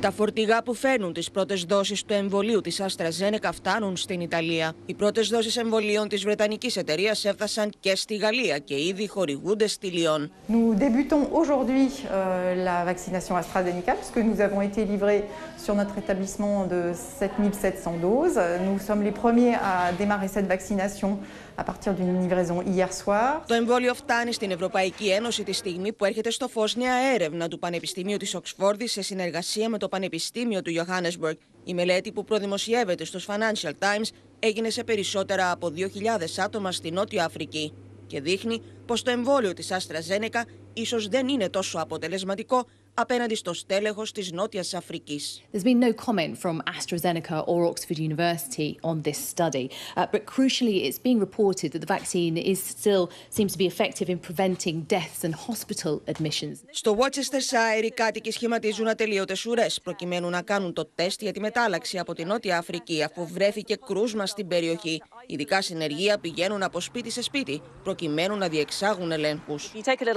Τα φορτηγά που φέρνουν τις πρώτες δόσεις του εμβολίου της AstraZeneca φτάνουν στην Ιταλία. Οι πρώτες δόσεις εμβολίων της βρετανικής εταιρείας έφτασαν και στη Γαλλία και ήδη χορηγούνται στη Λιόν. Nous débutons aujourd'hui la vaccination AstraZeneca puisque nous avons été livrés sur notre établissement de 7700 doses. Nous sommes les premiers à démarrer cette vaccination à partir d'une livraison hier soir. Το εμβόλιο φτάνει στην Ευρωπαϊκή Ένωση τη στιγμή που έρχεται στο φως νέα έρευνα του Πανεπιστημίου της Οξφόρδης σε συνεργασία με το Πανεπιστήμιο του Johannesburg. Η μελέτη που προδημοσιεύεται στους Financial Times έγινε σε περισσότερα από 2.000 άτομα στη Νότια Αφρική και δείχνει πως το εμβόλιο της AstraZeneca ίσως δεν είναι τόσο αποτελεσματικό απέναντι στο στέλεχος της Νότιας Αφρικής. There's been no comment from AstraZeneca or Oxford University on this study, but crucially it's being reported that the vaccine seems to be effective in preventing deaths and hospital admissions. Στο Worcestershire οι κάτοικοι σχηματίζουν ατελείωτες ουρές προκειμένου να κάνουν το τεστ για τη μετάλλαξη από τη Νότια Αφρική αφού βρέθηκε κρούσμα στην περιοχή. Ειδικά συνεργεία πηγαίνουν από σπίτι σε σπίτι προκειμένου να διεξάγουν ελέγχους.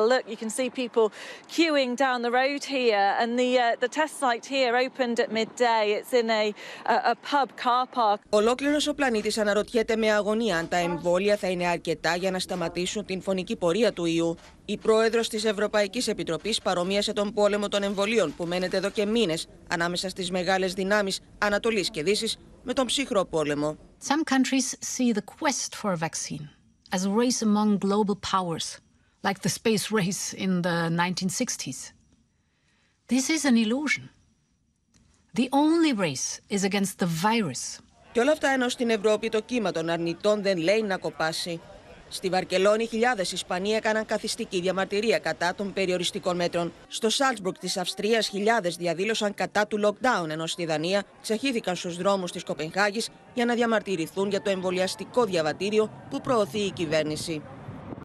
Here and the test site here opened at midday. It's in a pub car park. Ολόκληρος ο πλανήτης αναρωτιέται με αγωνία αν τα εμβόλια θα είναι αρκετά για να σταματήσουν την φωνική πορεία του ιού. Η πρόεδρος της Ευρωπαϊκής Επιτροπής παρομοίασε τον πόλεμο των εμβολίων που μένεται εδώ και μήνες ανάμεσα στις μεγάλες δυνάμεις Ανατολής και Δύσης με τον ψυχρό πόλεμο. Some countries see the quest for a vaccine as a race among global powers, like the space race in the 1960s. This is an illusion. The only race is against the virus. Και όλα αυτά ενώ στην Ευρώπη το κύμα των αρνητών δεν λέει να κοπάσει. Στη Βαρκελόνη χιλιάδες Ισπανοί έκαναν καθιστική διαμαρτυρία κατά των περιοριστικών μέτρων. Στο Σάλτσμπουργκ της Αυστρίας χιλιάδες διαδήλωσαν κατά του lockdown, ενώ στη Δανία ξεχύθηκαν στους δρόμους της Κοπενχάγης για να διαμαρτυρηθούν για το εμβολιαστικό διαβατήριο που προωθεί η κυβέρνηση.